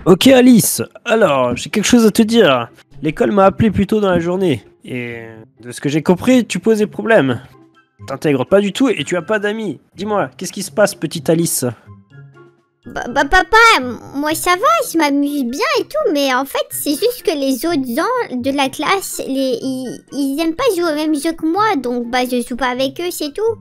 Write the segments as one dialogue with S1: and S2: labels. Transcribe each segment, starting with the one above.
S1: Ok Alice, alors j'ai quelque chose à te dire. L'école m'a appelé plus tôt dans la journée, et de ce que j'ai compris, tu poses des problèmes. T'intègres pas du tout et tu as pas d'amis. Dis-moi, qu'est-ce qui se passe, petite Alice?
S2: Papa, moi ça va, je m'amuse bien et tout, mais en fait c'est juste que les autres gens de la classe, ils aiment pas jouer au même jeu que moi, donc bah je joue pas avec eux, c'est tout.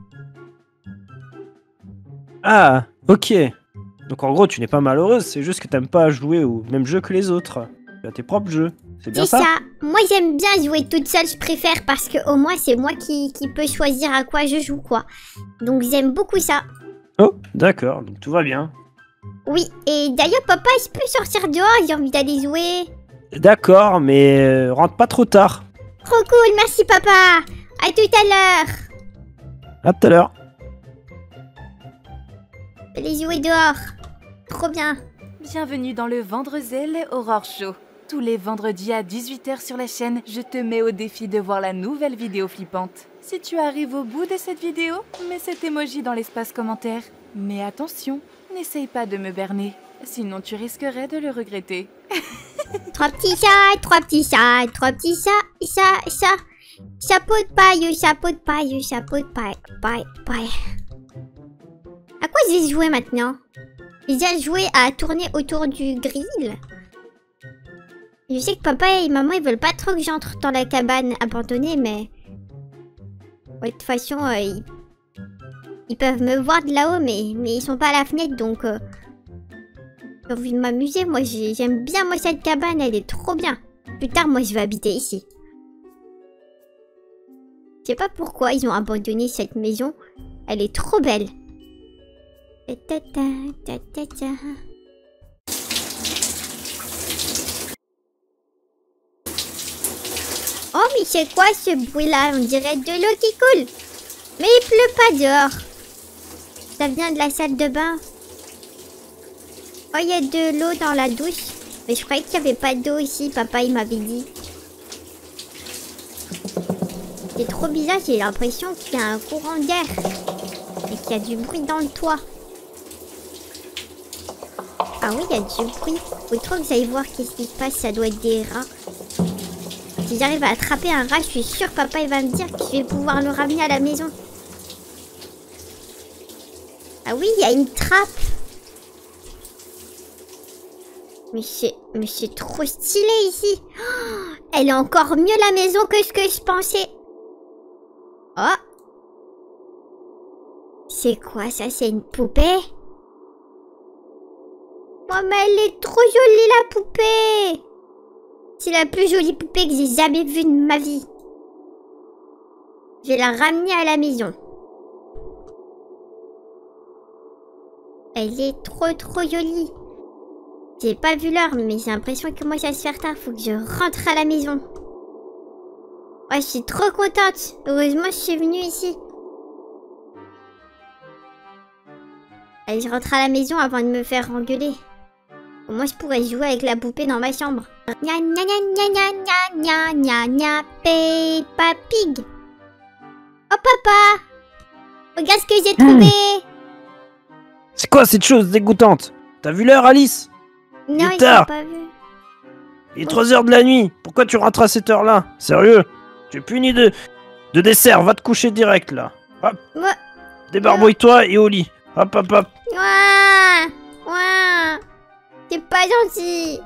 S1: Ah, ok. Donc en gros, tu n'es pas malheureuse, c'est juste que t'aimes pas jouer au même jeu que les autres. Tu as tes propres jeux, c'est bien
S2: C'est
S1: ça?
S2: ça, moi j'aime bien jouer toute seule, je préfère parce que au moins c'est moi qui peux choisir à quoi je joue quoi. Donc j'aime beaucoup ça.
S1: Oh, d'accord, donc tout va bien.
S2: Oui, et d'ailleurs papa, je peux sortir dehors, j'ai envie d'aller jouer.
S1: D'accord, mais rentre pas trop tard.
S2: Trop cool, merci papa. À tout à l'heure.
S1: À tout à l'heure.
S2: Allez jouer dehors. Trop bien.
S3: Bienvenue dans le Vendrezel Horror Show. Tous les vendredis à 18 h sur la chaîne, je te mets au défi de voir la nouvelle vidéo flippante. Si tu arrives au bout de cette vidéo, mets cet emoji dans l'espace commentaire. Mais attention, n'essaye pas de me berner, sinon tu risquerais de le regretter.
S2: Trois petits chats, trois petits chats, trois petits chats. Chapeau de paille, chapeau de paille, chapeau de paille. À quoi j'ai joué maintenant? J'ai joué à tourner autour du grill. Je sais que papa et maman ils veulent pas trop que j'entre dans la cabane abandonnée, mais... Ouais, de toute façon, ils peuvent me voir de là-haut, mais ils sont pas à la fenêtre, donc... J'ai envie de m'amuser, moi j'aime bien moi cette cabane, elle est trop bien. Plus tard, moi je vais habiter ici. Je sais pas pourquoi ils ont abandonné cette maison, elle est trop belle. Oh mais c'est quoi ce bruit là? On dirait de l'eau qui coule. Mais il pleut pas dehors. Ça vient de la salle de bain. Oh il y a de l'eau dans la douche. Mais je croyais qu'il n'y avait pas d'eau ici, papa il m'avait dit. C'est trop bizarre, j'ai l'impression qu'il y a un courant d'air. Et qu'il y a du bruit dans le toit. Ah oui, il y a du bruit. Faut trop que j'aille voir qu'est-ce qui se passe, ça doit être des rats. Si j'arrive à attraper un rat, je suis sûre papa il va me dire que je vais pouvoir le ramener à la maison. Ah oui, il y a une trappe. Mais c'est trop stylé ici. Oh, elle est encore mieux la maison que ce que je pensais. Oh. C'est quoi ça? C'est une poupée? Oh mais elle est trop jolie la poupée. C'est la plus jolie poupée que j'ai jamais vue de ma vie. Je vais la ramener à la maison. Elle est trop jolie. J'ai pas vu l'heure mais j'ai l'impression que moi ça se fait tard. Faut que je rentre à la maison. Ouais, je suis trop contente. Heureusement je suis venue ici. Allez, je rentre à la maison avant de me faire engueuler. Au moins, je pourrais jouer avec la poupée dans ma chambre. Gna gna gna gna gna gna gna gna Peppa Pig. Oh papa, regarde ce que j'ai trouvé.
S1: C'est quoi cette chose dégoûtante? T'as vu l'heure, Alice?
S2: Non,
S1: est
S2: ils
S1: tard.
S2: ont pas vu.
S1: Il est 3 h de la nuit. Pourquoi tu rentres à cette heure-là? Sérieux? Tu es puni de dessert. Va te coucher direct, là. Hop.
S2: Ouais.
S1: Débarbouille-toi et au lit. Hop, hop, hop.
S2: Ouah, ouah. C'est pas gentil.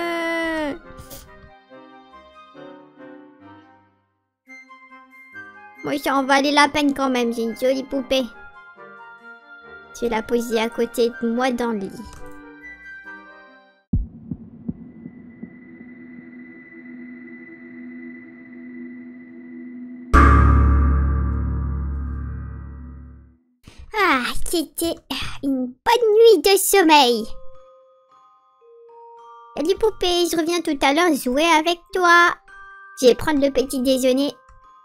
S2: Moi, ça en valait la peine quand même. J'ai une jolie poupée. Je vais la poser à côté de moi dans le lit. Ah, c'était une bonne nuit de sommeil. Salut poupée, je reviens tout à l'heure jouer avec toi. Je vais prendre le petit déjeuner.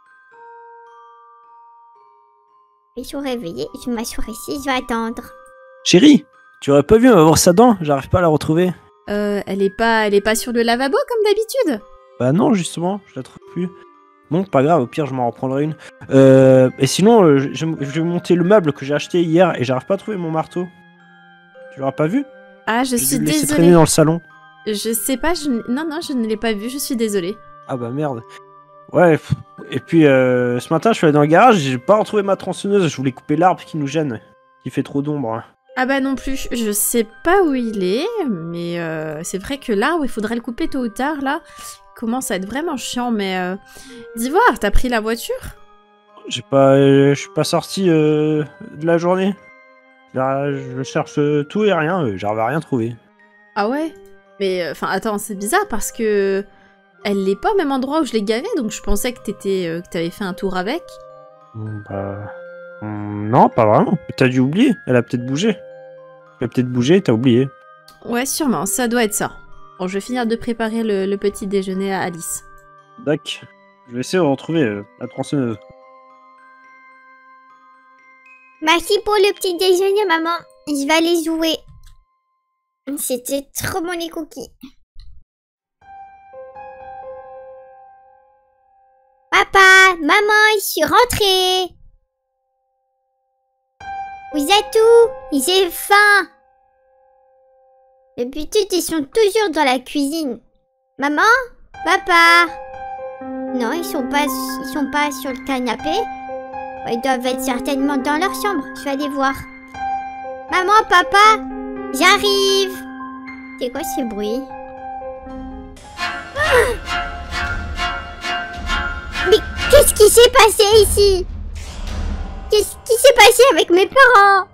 S2: Ils sont réveillés, je m'assois ici, je vais attendre.
S1: Chérie, tu aurais pas vu avoir sa dent? J'arrive pas à la retrouver.
S4: Elle est pas sur le lavabo comme d'habitude?
S1: Bah non, justement, je la trouve plus. Bon, pas grave, au pire, je m'en reprendrai une. Et sinon, je vais monter le meuble que j'ai acheté hier et j'arrive pas à trouver mon marteau. Tu l'auras pas vu?
S4: Ah, je
S1: J'ai
S4: suis
S1: dû le laisser
S4: désolée.
S1: traîner dans le salon.
S4: Je sais pas, non, je ne l'ai pas vu, je suis désolée.
S1: Ah bah merde. Ouais, et puis ce matin je suis allé dans le garage, j'ai pas retrouvé ma tronçonneuse, je voulais couper l'arbre qui nous gêne, qui fait trop d'ombre.
S4: Ah bah non plus, je sais pas où il est, mais c'est vrai que l'arbre, il faudrait le couper tôt ou tard, là. Il commence à être vraiment chiant, mais... d'Ivoire, t'as pris la voiture?
S1: Je suis pas sorti de la journée. Là, je cherche tout et rien, j'arrive à rien trouver.
S4: Ah ouais? Mais, enfin, attends, c'est bizarre parce que... Elle l'est pas au même endroit où je l'ai gavée, donc je pensais que que t'avais fait un tour avec.
S1: Non, pas vraiment. T'as dû oublier, elle a peut-être bougé. Elle a peut-être bougé, t'as oublié.
S4: Ouais, sûrement, ça doit être ça. Bon, je vais finir de préparer le petit déjeuner à Alice.
S1: D'accord. Je vais essayer de retrouver la tronçonneuse.
S2: Merci pour le petit déjeuner, maman. Je vais aller jouer. C'était trop bon les cookies. Papa, maman, je suis rentrée. Vous êtes où? J'ai faim. D'habitude, ils sont toujours dans la cuisine. Maman? Papa? Non, ils sont pas sur le canapé. Ils doivent être certainement dans leur chambre. Je vais aller voir. Maman, papa? J'arrive. C'est quoi ce bruit? Mais qu'est-ce qui s'est passé ici? Qu'est-ce qui s'est passé avec mes parents?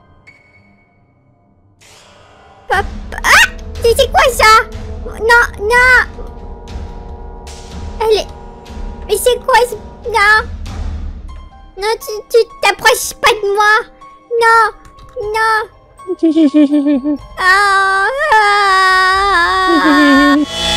S2: Papa... Ah! C'est quoi ça? Non, non! Elle est... Mais c'est quoi ce... Non! Non, tu t'approches pas de moi! Non! Non! Ah, ah.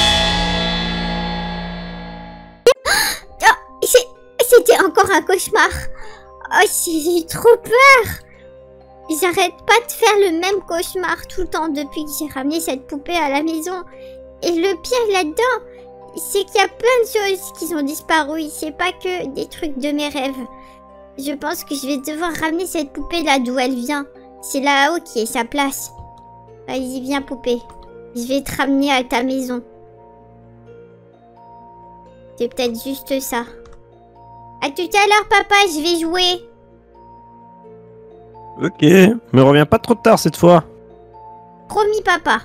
S2: Oh, c'était encore un cauchemar. Oh, j'ai trop peur. J'arrête pas de faire le même cauchemar tout le temps depuis que j'ai ramené cette poupée à la maison. Et le pire là-dedans, c'est qu'il y a plein de choses qui ont disparu. C'est pas que des trucs de mes rêves. Je pense que je vais devoir ramener cette poupée là d'où elle vient. C'est là-haut qui est sa place. Vas-y, viens poupée. Je vais te ramener à ta maison. C'est peut-être juste ça. À tout à l'heure, papa, je vais jouer.
S1: Ok, mais reviens pas trop tard cette fois.
S2: Promis, papa.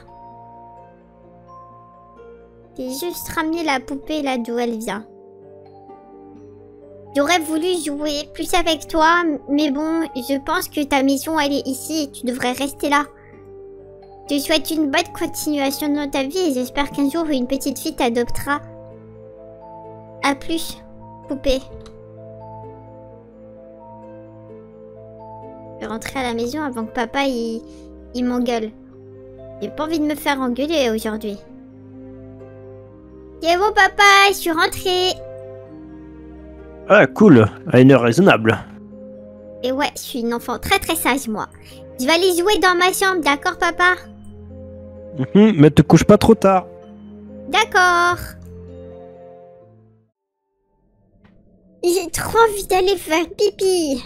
S2: J'ai juste ramené la poupée là d'où elle vient. J'aurais voulu jouer plus avec toi, mais bon, je pense que ta maison elle est ici et tu devrais rester là. Je te souhaite une bonne continuation dans ta vie et j'espère qu'un jour une petite fille t'adoptera. A plus, poupée. Je vais rentrer à la maison avant que papa il m'engueule. J'ai pas envie de me faire engueuler aujourd'hui. C'est bon papa, je suis rentrée.
S1: Ah cool, à une heure raisonnable.
S2: Et ouais, je suis une enfant très très sage moi. Je vais aller jouer dans ma chambre, d'accord papa?
S1: Mais te couche pas trop tard.
S2: D'accord. J'ai trop envie d'aller faire pipi.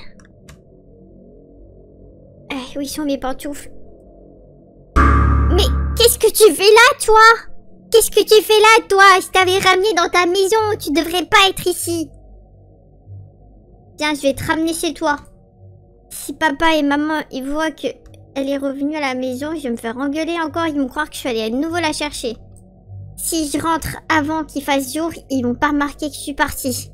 S2: Où sont mes pantoufles? Mais qu'est-ce que tu fais là, toi? Qu'est-ce que tu fais là, toi? Je t'avais ramené dans ta maison, tu devrais pas être ici. Tiens, je vais te ramener chez toi. Si papa et maman, ils voient que elle est revenue à la maison, je vais me faire engueuler encore, ils vont croire que je suis allée à nouveau la chercher. Si je rentre avant qu'il fasse jour, ils vont pas remarquer que je suis partie.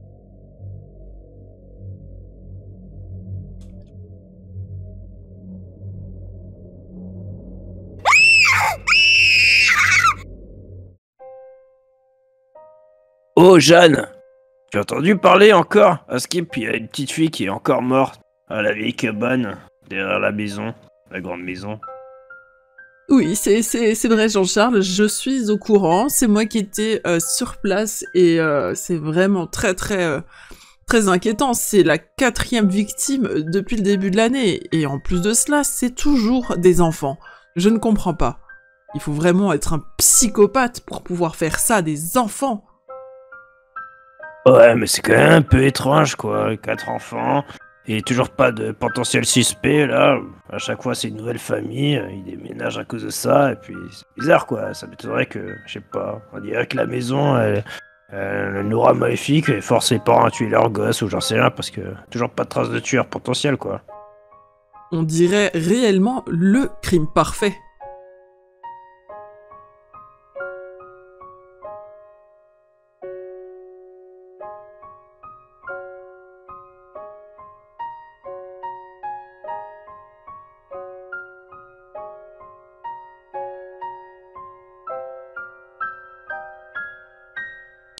S1: Oh Jeanne, tu as entendu parler encore à Skip, il y a une petite fille qui est encore morte à la vieille cabane derrière la maison, la grande maison.
S5: Oui, c'est vrai Jean-Charles, je suis au courant, c'est moi qui étais sur place et c'est vraiment très inquiétant, c'est la 4e victime depuis le début de l'année et en plus de cela, c'est toujours des enfants. Je ne comprends pas. Il faut vraiment être un psychopathe pour pouvoir faire ça à des enfants.
S1: Ouais, mais c'est quand même un peu étrange, quoi. 4 enfants, Et toujours pas de potentiel suspect, là. À chaque fois, c'est une nouvelle famille, ils déménagent à cause de ça, et puis c'est bizarre, quoi. Ça m'étonnerait que, je sais pas, on dirait que la maison, une aura maléfique et force les parents à tuer leurs gosses, ou j'en sais rien, parce que toujours pas de traces de tueur potentiel, quoi.
S5: On dirait réellement le crime parfait.